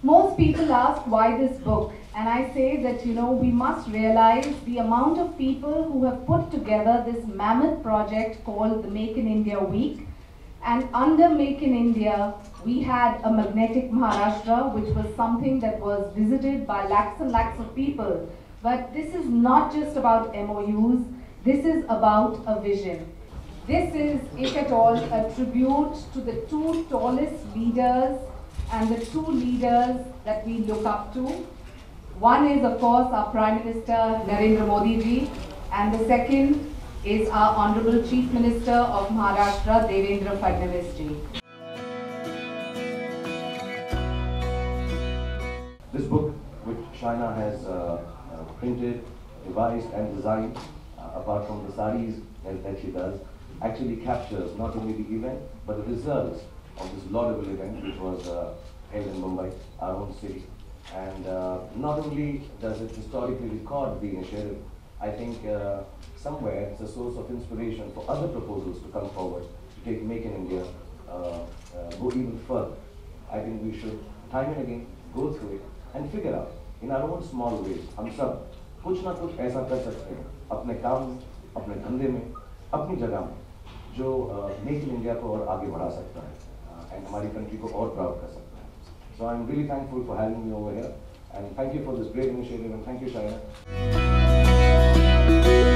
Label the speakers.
Speaker 1: Most people ask why this book, and I say that we must realize the amount of people who have put together this mammoth project called the Make in India Week. And under Make in India, we had a magnetic Maharashtra, which was something that was visited by lakhs and lakhs of people. But this is not just about MOUs, this is about a vision. This is, if at all, a tribute to the two tallest leaders and the two leaders that we look up to. One is, of course, our Prime Minister Narendra Modi ji, and the second is our Honorable Chief Minister of Maharashtra, Devendra Fadnavis ji.
Speaker 2: This book, which Shaina has printed, devised and designed, apart from the saris that she does, actually captures not only the event, but the results of this laudable event, which was held in Mumbai, our own city. And not only does it historically record the initiative, I think somewhere it's a source of inspiration for other proposals to come forward to take Make in India go even further. I think we should time and again go through it and figure out in our own small ways. हम सब कुछ ना कुछ ऐसा कर सकते हैं अपने काम में, अपने धंधे में, अपनी जगह में, जो मेक इन इंडिया को और आगे बढ़ा सकता है एंड हमारी कंट्री को और प्राउड कर सकता है. So I'm really thankful for having me over here, and thank you for this great initiative, and thank you, Shaina.